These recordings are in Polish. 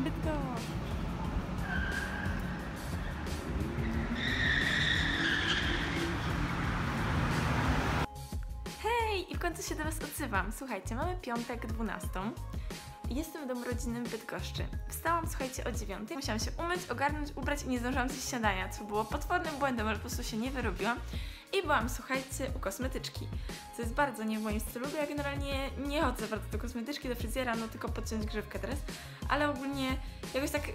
Bydgoszcz. Hej! I w końcu się do Was odzywam. Słuchajcie, mamy piątek 12. Jestem w domu rodzinnym w Bydgoszczy. Wstałam, słuchajcie, o 9. Musiałam się umyć, ogarnąć, ubrać i nie zdążyłam zjeść śniadania, co było potwornym błędem, ale po prostu się nie wyrobiłam. I byłam, słuchajcie, u kosmetyczki, co jest bardzo nie w moim stylu, bo ja generalnie nie chodzę bardzo do kosmetyczki, do fryzjera, no tylko podciąć grzywkę teraz, ale ogólnie jakoś tak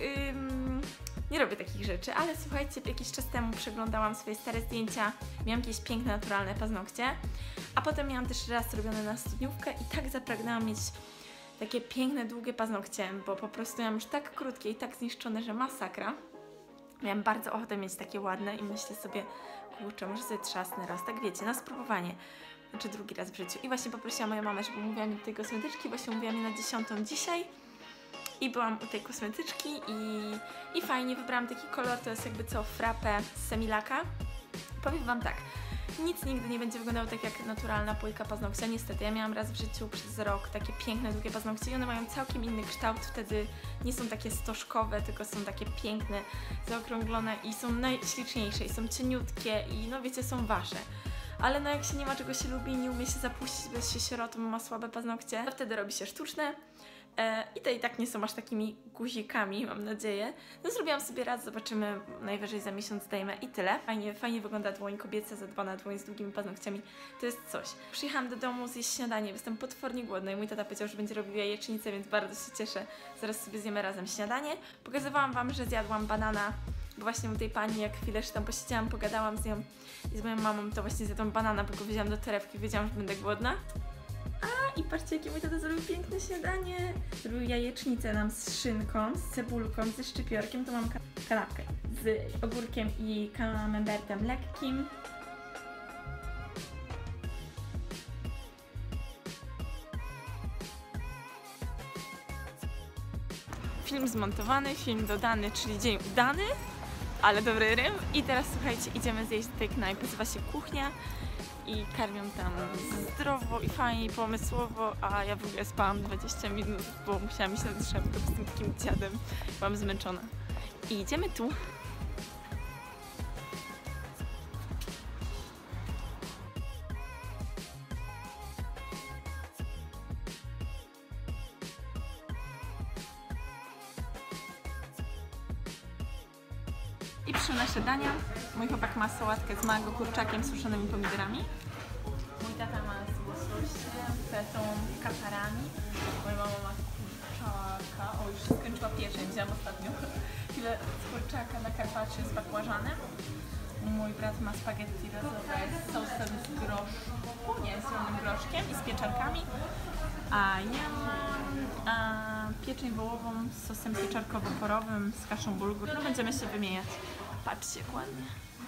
nie robię takich rzeczy, ale słuchajcie, jakiś czas temu przeglądałam swoje stare zdjęcia, miałam jakieś piękne, naturalne paznokcie, a potem miałam też raz robione na studniówkę i tak zapragnęłam mieć takie piękne, długie paznokcie, bo po prostu miałam już tak krótkie i tak zniszczone, że masakra. Miałam bardzo ochotę mieć takie ładne i myślę sobie, kurczę, może sobie trzasnę raz, tak wiecie, na spróbowanie. Znaczy drugi raz w życiu. I właśnie poprosiłam moją mamę, żeby umówiła mnie do tej kosmetyczki, właśnie umówiła mnie na 10 dzisiaj. I byłam u tej kosmetyczki i fajnie wybrałam taki kolor, to jest jakby co, frappe z Semilaka. Powiem Wam tak, nic nigdy nie będzie wyglądało tak jak naturalna pójka paznokcia. Niestety, ja miałam raz w życiu przez rok takie piękne, długie paznokcie i one mają całkiem inny kształt. Wtedy nie są takie stożkowe, tylko są takie piękne, zaokrąglone i są najśliczniejsze i są cieniutkie i no wiecie, są Wasze. Ale no jak się nie ma czego się lubi, nie umie się zapuścić, bez się sierotą, ma słabe paznokcie, to wtedy robi się sztuczne. I te i tak nie są aż takimi guzikami, mam nadzieję. No zrobiłam sobie raz, zobaczymy, najwyżej za miesiąc zdejmę i tyle. Fajnie wygląda dłoń kobieca, zadbana dłoń z długimi paznokciami, to jest coś. Przyjechałam do domu zjeść śniadanie, jestem potwornie głodna i mój tata powiedział, że będzie robił jajecznicę, więc bardzo się cieszę. Zaraz sobie zjemy razem śniadanie. Pokazywałam Wam, że zjadłam banana, bo właśnie u tej pani, jak chwilę tam posiedziałam, pogadałam z nią i z moją mamą, to właśnie zjadłam banana, bo go wzięłam do torebki, wiedziałam, że będę głodna. I patrzcie, jakie mój tata zrobił piękne śniadanie. Zrobił jajecznicę nam z szynką, z cebulką, ze szczypiorkiem. Tu mam kanapkę z ogórkiem i camembertem lekkim. Film zmontowany, film dodany, czyli dzień udany, ale dobry rym. I teraz słuchajcie, idziemy zjeść do tej knajpy, nazywa się Kuchnia. I karmią tam zdrowo i fajnie, i pomysłowo, a ja w ogóle spałam 20 minut, bo musiałam iść na drzewkę z tym takim dziadem. Byłam zmęczona. I idziemy tu. I przyszły nasze dania. Mój chłopak ma sałatkę z mango, kurczakiem, suszonymi pomidorami. Mój tata ma z łososiem, fetą, katarami. Moja mama ma kurczaka. O, już się skończyła pieczeń, wzięłam ostatnio chwilę z kurczaka na carpaccio z bakłażanem. Mój brat ma spaghetti razowe z sosem z groszku, nie, z zielonym groszkiem i z pieczarkami. A ja mam pieczeń wołową z sosem pieczarkowo-porowym, z kaszą bulgur. No będziemy się wymieniać. Patrzcie, jak ładnie.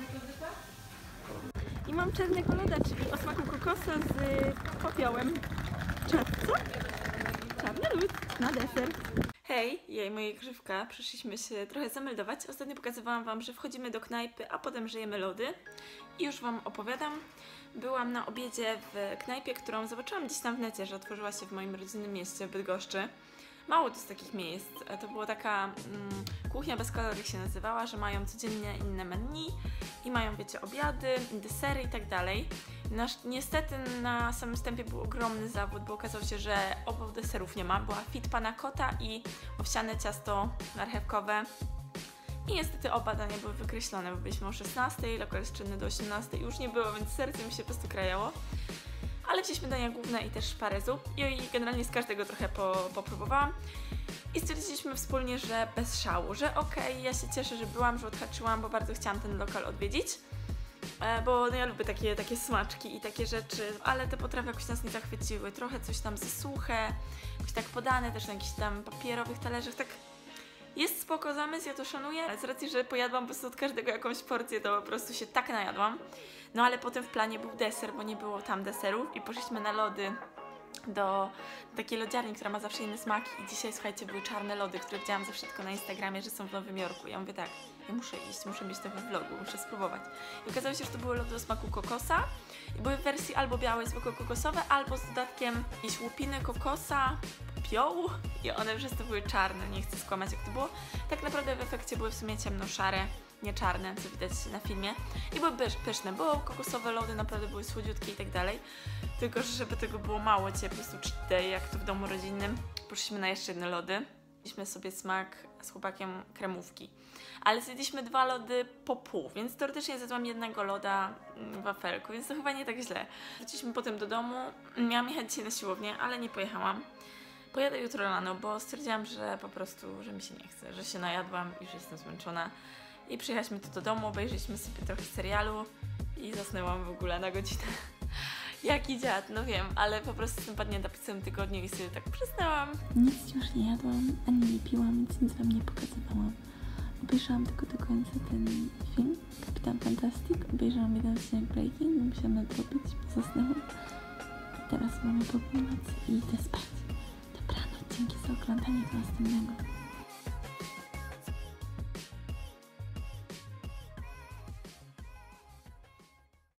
I mam czarnego loda, czyli o smaku kokosa z popiołem. Co? Czarny lód na deser. Hej, ja i moja grzywka przyszliśmy się trochę zameldować. Ostatnio pokazywałam Wam, że wchodzimy do knajpy, a potem żyjemy lody. I już Wam opowiadam. Byłam na obiedzie w knajpie, którą zobaczyłam gdzieś tam w necie, że otworzyła się w moim rodzinnym mieście, w Bydgoszczy. Mało to jest takich miejsc. To była taka kuchnia bez kalorii się nazywała, że mają codziennie inne menu i mają, wiecie, obiady, desery i tak dalej. Niestety na samym wstępie był ogromny zawód, bo okazało się, że obu deserów nie ma. Była fit panna cotta i owsiane ciasto marchewkowe. I niestety oba dania były wykreślone, bo byliśmy o 16, lokal jest czynny do 18 i już nie było, więc serce mi się po prostu krajało. Ale wzięliśmy dania główne i też parę zup i generalnie z każdego trochę popróbowałam. I stwierdziliśmy wspólnie, że bez szału, że okej, ja się cieszę, że byłam, że odhaczyłam, bo bardzo chciałam ten lokal odwiedzić. Bo no ja lubię takie smaczki i takie rzeczy, ale te potrawy jakoś nas nie zachwyciły. Trochę coś tam za suche, jakoś tak podane, też na jakichś tam papierowych talerzach, tak. Jest spoko zamysł, ja to szanuję, ale z racji, że pojadłam po prostu od każdego jakąś porcję, to po prostu się tak najadłam. No ale potem w planie był deser, bo nie było tam deserów i poszliśmy na lody do takiej lodziarni, która ma zawsze inny smak i dzisiaj, słuchajcie, były czarne lody, które widziałam zawsze tylko na Instagramie, że są w Nowym Jorku. Ja mówię tak, ja muszę iść, muszę mieć to we vlogu, muszę spróbować. I okazało się, że to były lody o smaku kokosa i były w wersji albo białe, zwykłe kokosowe, albo z dodatkiem jakieś łupiny kokosa, popiołu i one przez to były czarne, nie chcę skłamać jak to było. Tak naprawdę w efekcie były w sumie ciemno-szare, nie czarne, co widać na filmie. I były pyszne, były kokosowe lody, naprawdę były słodziutkie i tak dalej. Tylko, że żeby tego było mało, po prostu cheat day, jak to w domu rodzinnym, poszliśmy na jeszcze jedne lody. Mieliśmy sobie smak z chłopakiem kremówki. Ale zjedliśmy 2 lody po pół, więc teoretycznie zjadłam jednego loda wafelku, więc to chyba nie tak źle. Wróciliśmy potem do domu, miałam jechać dzisiaj na siłownię, ale nie pojechałam. Pojadę jutro rano, bo stwierdziłam, że po prostu, że mi się nie chce, że się najadłam i że jestem zmęczona. I przyjechaliśmy tu do domu, obejrzeliśmy sobie trochę serialu i zasnęłam w ogóle na godzinę. Jaki dziad, no wiem, ale po prostu jestem padnięta po całym tygodniu i sobie tak przysnęłam. Nic już nie jadłam, ani nie piłam, nic wam nie pokazywałam. Obejrzałam tylko do końca ten film, Kapitan Fantastic. Obejrzałam jeden odcinek Breaking, musiałam nadrobić, zasnęłam. Teraz mamy po północy i idę spać. Dobranoc, dzięki za oglądanie, do następnego.